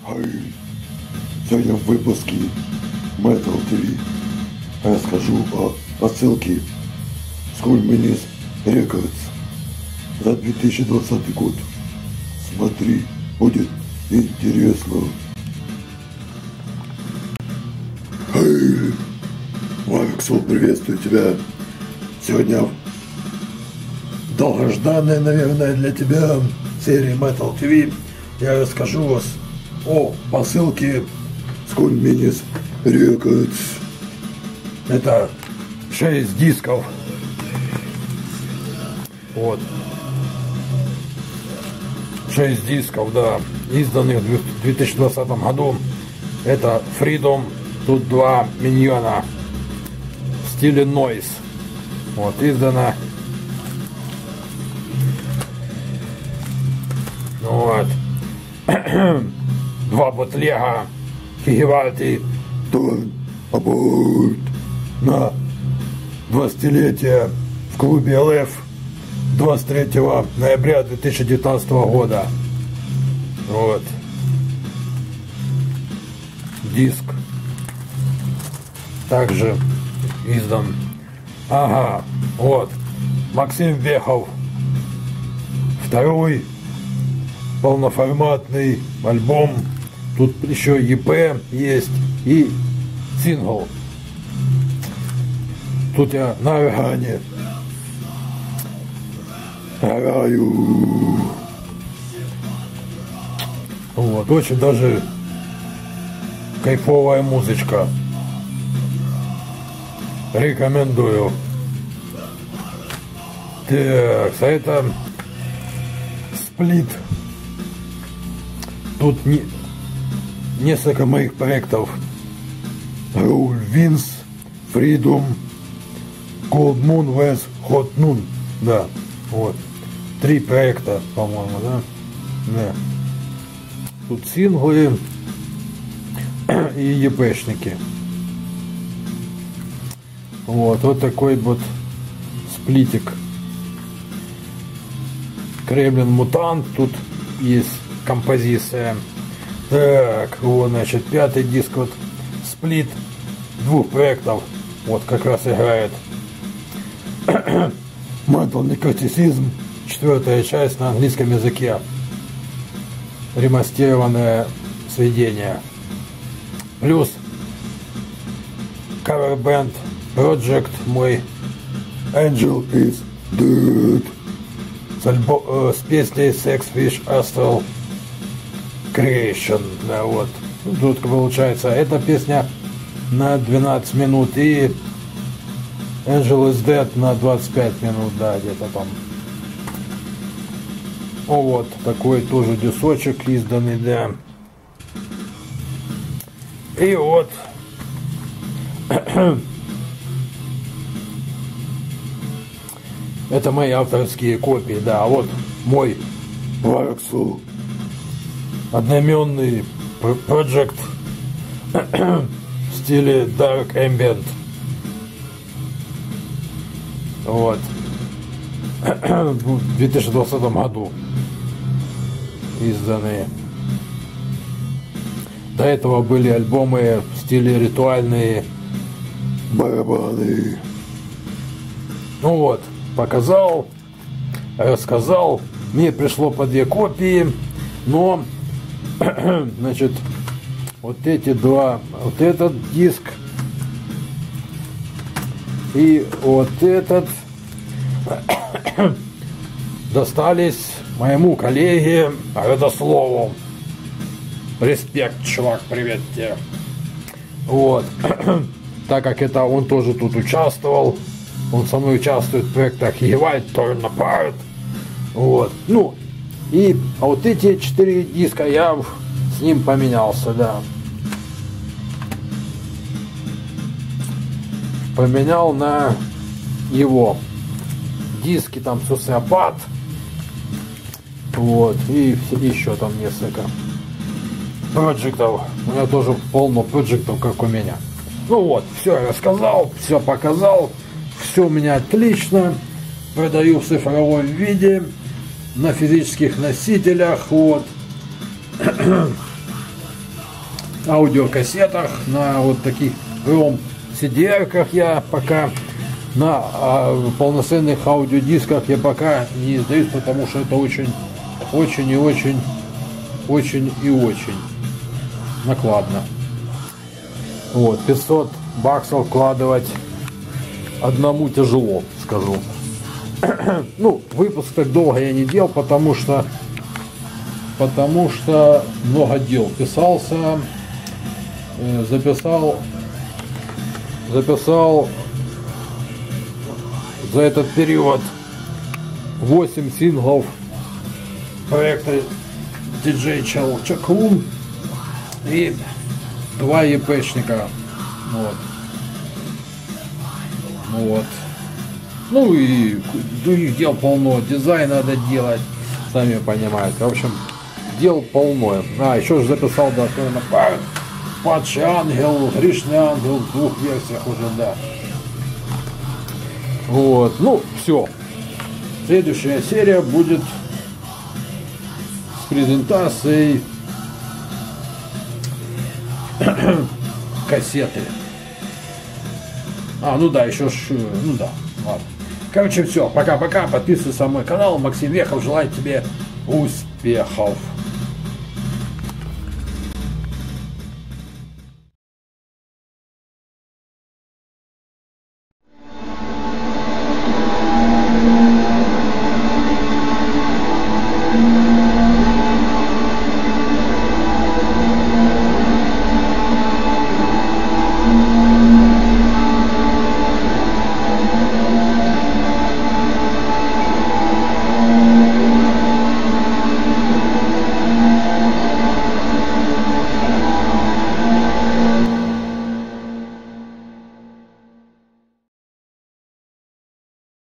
Хай! Сегодня в выпуске Metal TV расскажу о посылке Skull Minis Records за 2020 год. Смотри, будет интересно. Хай! Марксул, приветствую тебя. Сегодня долгожданная, наверное, для тебя серия Metal TV. Я расскажу о посылке Skull Minis Records. Это 6 дисков. Вот. 6 дисков, да, изданных в 2020 году. Это Freedom, тут 2 миньона в стиле Noise. Вот, издано. Вот. 2 бутлега Хигевальти Turn About на 20-летие в клубе ЛФ 23 ноября 2019 года. Вот. Диск также издан. Ага, вот. Максим Вехов. Второй полноформатный альбом. Тут еще EP есть и сингл. Тут я на органе играю. Вот, очень даже кайфовая музычка. Рекомендую. Так, а это сплит. Тут несколько моих проектов. Rule Wins, Freedom, Cold Moon vs Hot Noon. Да, вот. 3 проекта, по-моему, да? Да. Тут синглы и епешники. Вот такой вот сплитик. Кремлин Мутант. Тут есть композиция. Так, вот, значит, 5-й диск, вот, сплит 2 проектов, вот, как раз играет. Metal Necroticism, 4-я часть на английском языке. Ремастированное сведение. Плюс кавер-бэнд Project мой Angel is Dead с песней Sex Fish Astral Creation. Да, вот. Тут получается эта песня на 12 минут и Angel is Dead на 25 минут, да, где-то там. Вот такой тоже дисочек изданный, да. И вот это мои авторские копии, да. А вот мой Марксул одноименный Project в стиле Dark Ambient. Вот. В 2020 году изданные. До этого были альбомы в стиле ритуальные барабаны. Ну вот, показал, рассказал. Мне пришло по 2 копии, но значит, вот эти 2, вот этот диск и вот этот достались моему коллеге Родослову. Респект, чувак, привет тебе. Вот. Так как это он тоже тут участвовал, он со мной участвует в проектах Evite, Torn Apart. Вот. Ну, и вот эти 4 диска я с ним поменялся, да. Поменял на его диски, там Социопат. Вот. И еще там несколько проектов. У меня тоже полно проектов, как у меня. Ну вот, все я рассказал, все показал. Все у меня отлично. Продаю в цифровом виде. на физических носителях. Вот. аудиокассетах, на вот таких CD-ках я пока, на полноценных аудиодисках я пока не издаюсь, потому что это очень накладно. Вот, 500 баксов вкладывать одному тяжело, скажу. Ну, выпуск так долго я не делал, потому что много дел писался, записал за этот период 8 синглов проекта DJ Чаклун и 2 епшника. Вот. Ну и других дел полно, дизайн надо делать, сами понимаете. В общем, дел полно. Еще же записал, да, Падший ангел, Гришный ангел, в 2 версиях уже, да. Вот, ну, все. Следующая серия будет с презентацией кассеты. Ну да, еще ну да, ладно. Короче, все, пока-пока, подписывайся на мой канал, Максим Вехов, желаю тебе успехов.